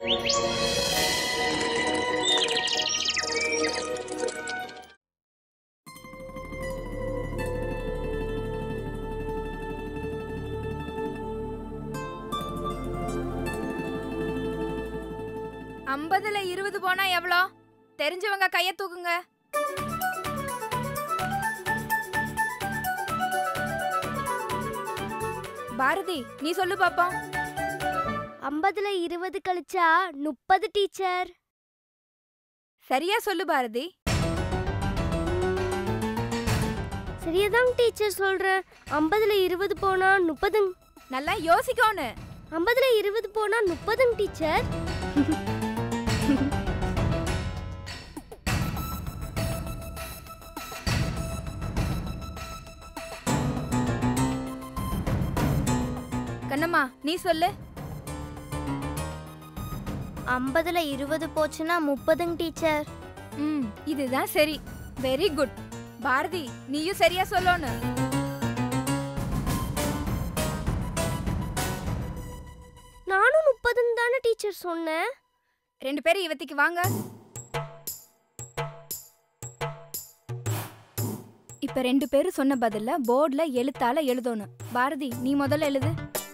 ஐம்பதுல 20 போனா எவ்வளோ? தெரிஞ்சவங்க கைய தூக்குங்க. பாரதி, நீ சொல்லு பாப்போம். 50ல 20 கழிச்சா 30 டீச்சர். சரியா சொல்லு பாரதி. சரியாதான் டீச்சர் சொல்றேன். 50ல 20 போனா 30. நல்லா யோசிக்கணும். 50ல 20 போனா 30 டீச்சர். கண்ணம்மா, நீ சொல்லு. 50ல 20 போச்சுன்னா 30 டீச்சர். இதுதான் சரி. Very good. பாரதி, நீயும் சரியா சொல்லணும். நானும் 30 தானே டீச்சர் சொன்னேன். 2 பேரும் இவத்திக்கு வாங்க. இப்ப 2 பேரும் சொன்ன பதில போர்டுல எழுத்தால எழுதணும். பாரதி, நீ முதல்ல எழுது.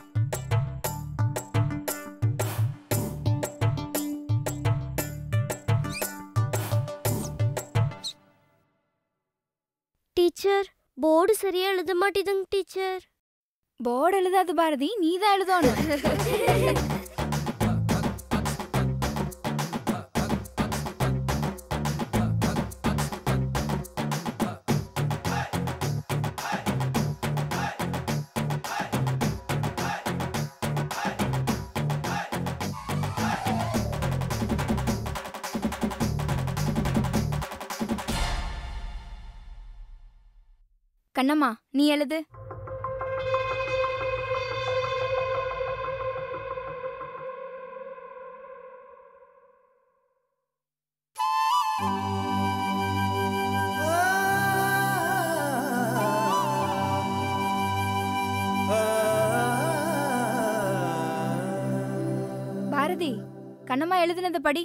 டீச்சர், போர்டு சரியா எழுத மாட்டேதுங்க டீச்சர். போர்டு எழுதாது பாரதி, நீ தான் எழுதணும். கண்ணம்மா, நீ எழுது. பாரதி, கண்ணம்மா எழுதுனது படி.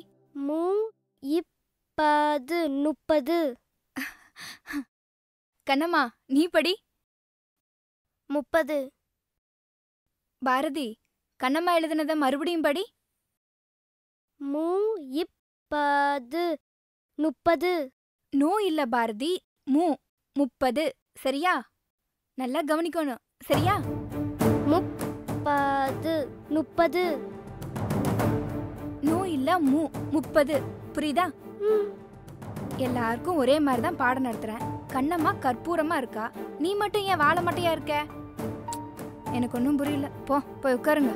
30. கண்ணம்மா, நீ படி. 30. பாரதி, கண்ணம்மா எழுதுனத மறுபடியும் படி. 30. நோ இல்ல பாரதி, 30. சரியா? நல்லா கவனிக்கணும். சரியா? 30. நோ இல்ல 30. புரியுதா? எல்லாருக்கும் ஒரே மாதிரி தான் பாடம் நடத்துறேன். கண்ணம்மா கற்பூரமா இருக்கா, நீ மட்டும் ஏன் வாழ மாட்டையா இருக்க? எனக்கு ஒன்றும் புரியல. போய் உட்காருங்க.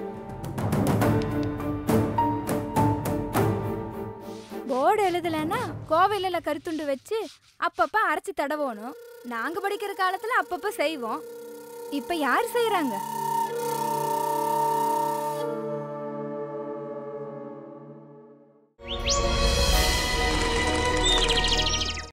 போர்டு எழுதலைன்னா கோவிலில் கருத்துண்டு வச்சு அப்பப்போ அரைச்சி தடவணும். நாங்கள் படிக்கிற காலத்தில் அப்பப்போ செய்வோம். இப்போ யார் செய்கிறாங்க?